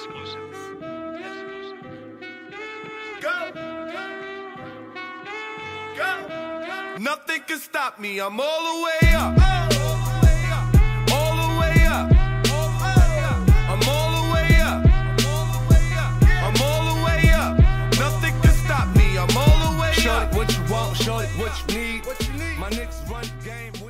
Nothing can stop me, I'm all the way up. All the way up. I'm all the way up. I'm all the way up. Nothing can stop me, I'm all the way up. Shorty, what you want, shorty, what you need. My niggas run the game.